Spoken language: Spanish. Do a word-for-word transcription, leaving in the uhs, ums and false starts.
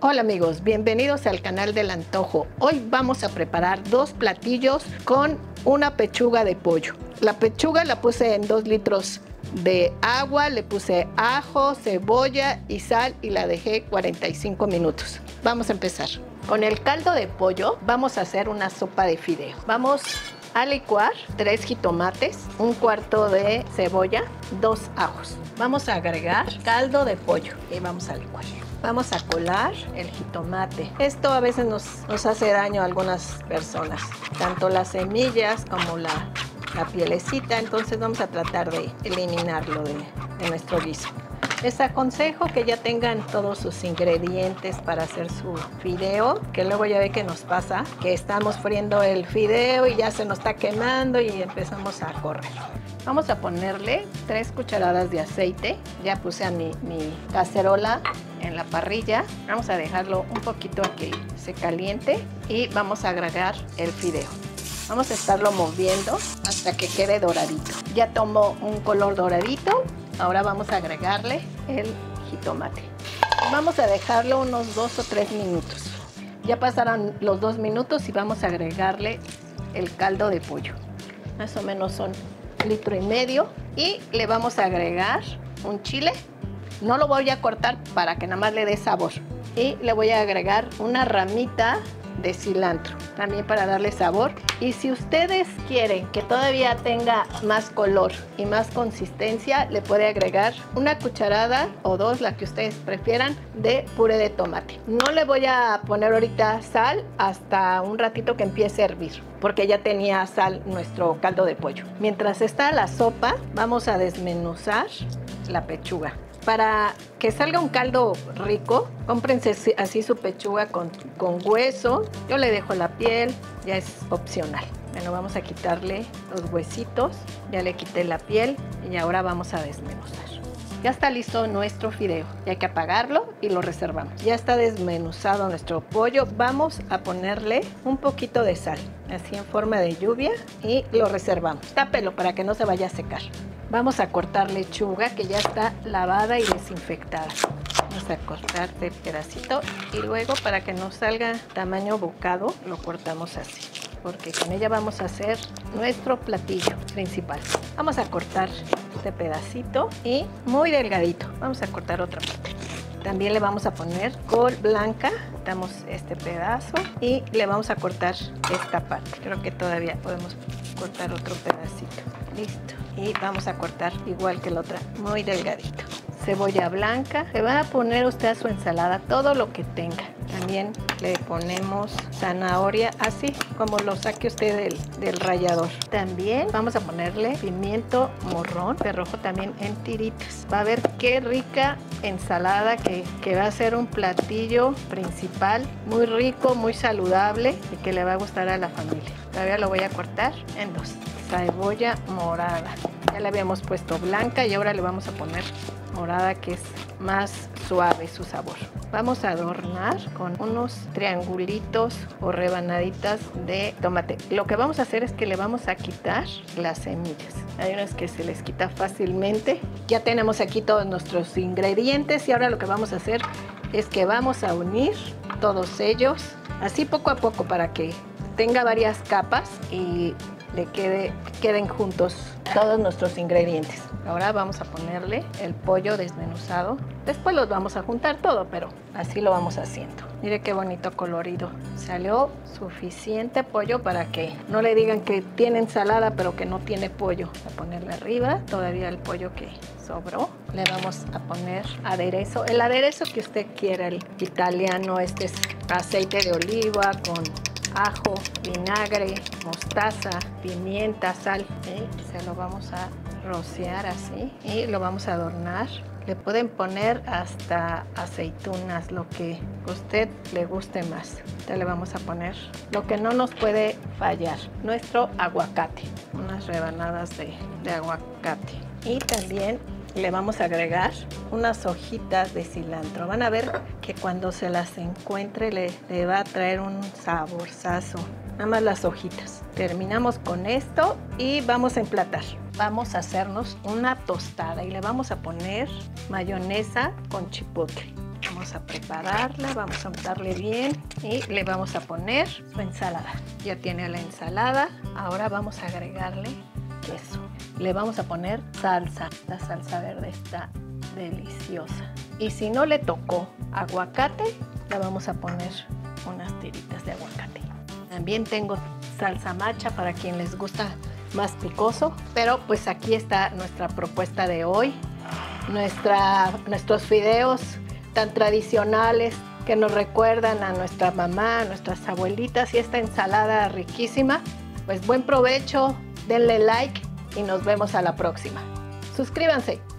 Hola amigos, bienvenidos al canal del antojo. Hoy vamos a preparar dos platillos con una pechuga de pollo. La pechuga la puse en dos litros de agua, le puse ajo, cebolla y sal y la dejé cuarenta y cinco minutos. Vamos a empezar. Con el caldo de pollo vamos a hacer una sopa de fideo. Vamos a licuar tres jitomates, un cuarto de cebolla, dos ajos. Vamos a agregar caldo de pollo y vamos a licuar. Vamos a colar el jitomate. Esto a veces nos, nos hace daño a algunas personas, tanto las semillas como la, la pielecita, entonces vamos a tratar de eliminarlo de, de nuestro guiso. Les aconsejo que ya tengan todos sus ingredientes para hacer su fideo, que luego ya ve que nos pasa, que estamos friendo el fideo y ya se nos está quemando y empezamos a correr. Vamos a ponerle tres cucharadas de aceite. Ya puse a mi, mi cacerola en la parrilla. Vamos a dejarlo un poquito a que se caliente y vamos a agregar el fideo. Vamos a estarlo moviendo hasta que quede doradito. Ya tomó un color doradito. Ahora vamos a agregarle el jitomate. Vamos a dejarlo unos dos o tres minutos. Ya pasaron los dos minutos y vamos a agregarle el caldo de pollo. Más o menos son un litro y medio. Y le vamos a agregar un chile. No lo voy a cortar para que nada más le dé sabor. Y le voy a agregar una ramita de cilantro, también para darle sabor. Y si ustedes quieren que todavía tenga más color y más consistencia, le puede agregar una cucharada o dos, la que ustedes prefieran, de puré de tomate. No le voy a poner ahorita sal hasta un ratito que empiece a hervir, porque ya tenía sal nuestro caldo de pollo. Mientras está la sopa, vamos a desmenuzar la pechuga. Para que salga un caldo rico, cómprense así su pechuga con, con hueso. Yo le dejo la piel, ya es opcional. Bueno, vamos a quitarle los huesitos. Ya le quité la piel y ahora vamos a desmenuzar. Ya está listo nuestro fideo. Ya hay que apagarlo y lo reservamos. Ya está desmenuzado nuestro pollo. Vamos a ponerle un poquito de sal, así en forma de lluvia, y lo reservamos. Tápelo para que no se vaya a secar. Vamos a cortar lechuga que ya está lavada y desinfectada. Vamos a cortar de pedacito y luego, para que nos salga tamaño bocado, lo cortamos así, porque con ella vamos a hacer nuestro platillo principal. Vamos a cortar este pedacito y muy delgadito. Vamos a cortar otra parte. También le vamos a poner col blanca. Damos este pedazo y le vamos a cortar esta parte. Creo que todavía podemos cortar otro pedacito. Listo. Y vamos a cortar igual que la otra, muy delgadito. Cebolla blanca. Le va a poner usted a su ensalada todo lo que tenga. También le ponemos zanahoria, así como lo saque usted del, del rallador. También vamos a ponerle pimiento morrón, de rojo, también en tiritas. Va a ver qué rica ensalada que, que va a ser un platillo principal, muy rico, muy saludable y que le va a gustar a la familia. Todavía lo voy a cortar en dos. Cebolla morada. Ya le habíamos puesto blanca y ahora le vamos a poner morada, que es más suave su sabor. Vamos a adornar con unos triangulitos o rebanaditas de tomate. Lo que vamos a hacer es que le vamos a quitar las semillas. Hay unas que se les quita fácilmente. Ya tenemos aquí todos nuestros ingredientes y ahora lo que vamos a hacer es que vamos a unir todos ellos, así poco a poco, para que tenga varias capas y le quede, queden juntos todos nuestros ingredientes. Ahora vamos a ponerle el pollo desmenuzado. Después los vamos a juntar todo, pero así lo vamos haciendo. Mire qué bonito colorido. Salió suficiente pollo para que no le digan que tiene ensalada, pero que no tiene pollo. Voy a ponerle arriba todavía el pollo que sobró. Le vamos a poner aderezo. El aderezo que usted quiera, el italiano. Este es aceite de oliva con ajo, vinagre, mostaza, pimienta, sal. ¿Sí? Se lo vamos a rociar así y lo vamos a adornar. Le pueden poner hasta aceitunas, lo que a usted le guste más. Ya le vamos a poner lo que no nos puede fallar, nuestro aguacate. Unas rebanadas de, de aguacate. Y también le vamos a agregar unas hojitas de cilantro. Van a ver que cuando se las encuentre le, le va a traer un saborzazo. Nada más las hojitas. Terminamos con esto y vamos a emplatar. Vamos a hacernos una tostada y le vamos a poner mayonesa con chipotle. Vamos a prepararla, vamos a untarle bien y le vamos a poner su ensalada. Ya tiene la ensalada, ahora vamos a agregarle queso. Le vamos a poner salsa, la salsa verde está deliciosa. Y si no le tocó aguacate, le vamos a poner unas tiritas de aguacate. También tengo salsa macha para quien les gusta más picoso, pero pues aquí está nuestra propuesta de hoy. Nuestra, nuestros fideos tan tradicionales que nos recuerdan a nuestra mamá, a nuestras abuelitas, y esta ensalada riquísima. Pues buen provecho, denle like y nos vemos a la próxima. Suscríbanse.